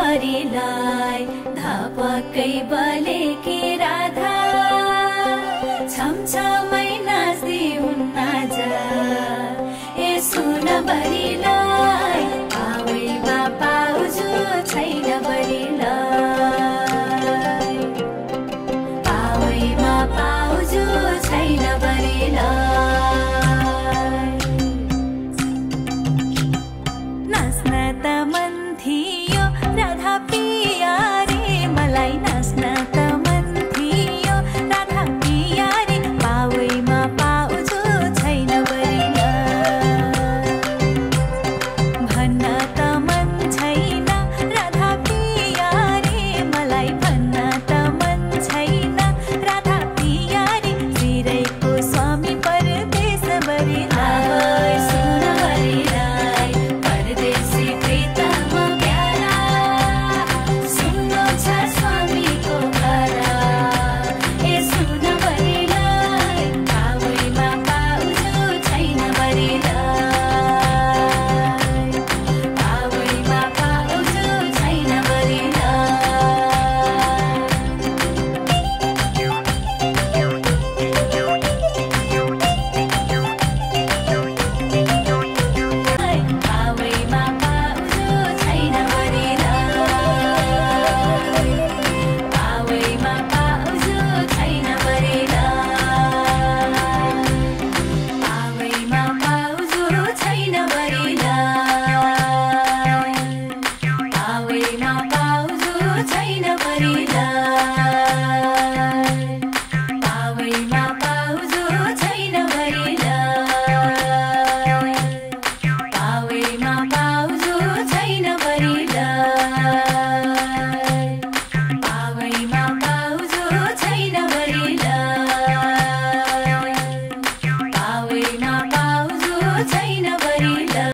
बरिलाई धपक्कै बलेकी राधा छमछमै नाच्दै हुन्न जा ए सुन बरिलाई पावैमा पाउजु छैन बरिलाई पावैमा पाउजु छैन बरिलाई नाच्न त मन थियो राधा पिया रे मलाई नाच्न त मन थियो राधा पिया रे पावैमा पाउजु छैन बरिलाई भन्न त मन छैन राधा पिया रे मलाई भन्न त मन छैन राधा पिया रे चिरैको स्वामी परदेश बरिलाई सुन बरिलाई परदेशी प्रीतम प्यारा सुन्नु छ स्वामीको खरा ए सुन बरिलाई पावैमा पाउजु छैन बरिलाई पावैमा पाउजु छैन बरिलाई पावैमा पाउजु छैन बरिलाई पावैमा पाउजु छैन बरिलाई पावैमा पाउजु छैन बरिलाई पावैमा पाउजु छैन